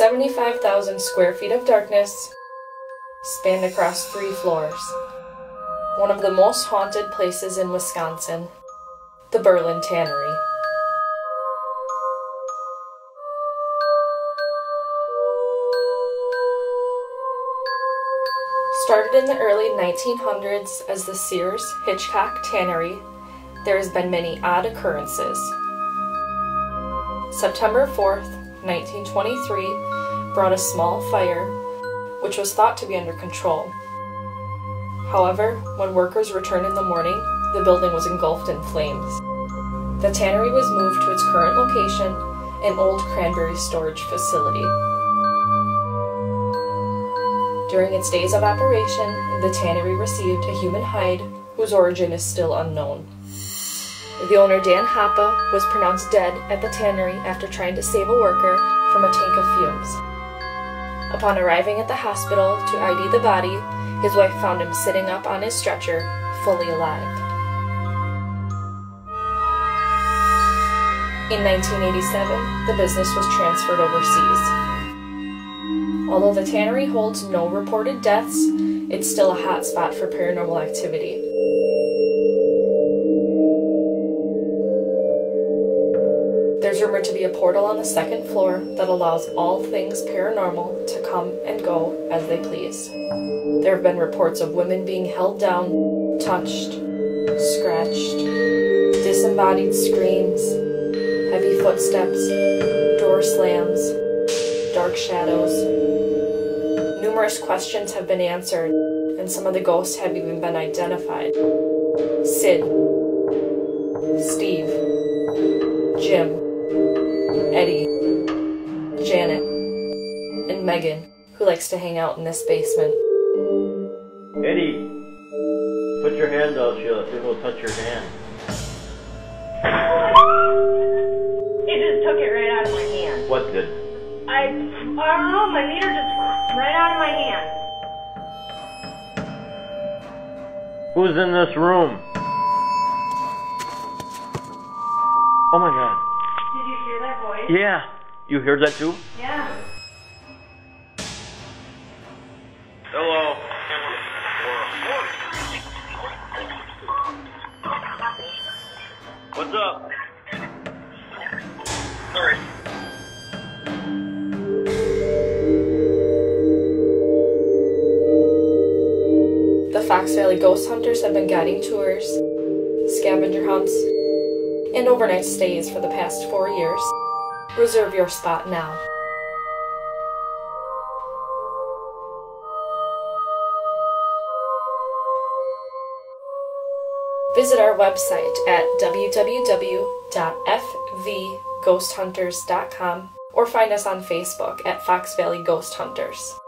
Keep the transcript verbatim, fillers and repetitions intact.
seventy-five thousand square feet of darkness spanned across three floors. One of the most haunted places in Wisconsin, the Berlin Tannery. Started in the early nineteen hundreds as the Sears Hitchcock Tannery, there has been many odd occurrences. September fourth, nineteen twenty-three brought a small fire, which was thought to be under control. However, when workers returned in the morning, the building was engulfed in flames. The tannery was moved to its current location, an old cranberry storage facility. During its days of operation, the tannery received a human hide whose origin is still unknown. The owner, Dan Hoppe, was pronounced dead at the tannery after trying to save a worker from a tank of fumes. Upon arriving at the hospital to I D the body, his wife found him sitting up on his stretcher, fully alive. In nineteen eighty-seven, the business was transferred overseas. Although the tannery holds no reported deaths, it's still a hot spot for paranormal activity. There's rumored to be a portal on the second floor that allows all things paranormal to come and go as they please. There have been reports of women being held down, touched, scratched, disembodied screams, heavy footsteps, door slams, dark shadows. Numerous questions have been answered, and some of the ghosts have even been identified. Sid, Steve, Jim, Eddie, Janet, and Megan, who likes to hang out in this basement. Eddie, put your hand out, Sheila. See if it'll touch your hand. It just took it right out of my hand. What did? I, I don't know, my meter just right out of my hand. Who's in this room? Oh my God. Did you hear that voice? Yeah. You heard that too? Yeah. Hello. What's up? Sorry. The Fox Valley Ghost Hunters have been guiding tours, scavenger hunts, and overnight stays for the past four years. Reserve your spot now. Visit our website at w w w dot f v ghost hunters dot com or find us on Facebook at Fox Valley Ghost Hunters.